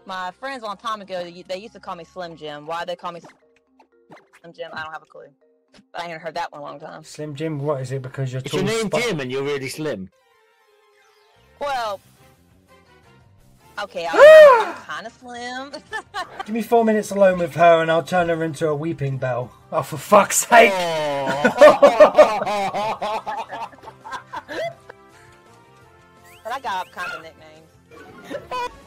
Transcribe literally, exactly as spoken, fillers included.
My friends a long time ago, they used to call me Slim Jim. Why they call me Slim Jim, I don't have a clue. But I haven't heard that one in a long time. Slim Jim, what is it? Because you're It's tall. your name spot- Jim and you're really slim. Well, okay, I'm, I'm kind of slim. Give me four minutes alone with her and I'll turn her into a weeping bell. Oh, for fuck's sake! But I got all kinds of nicknames.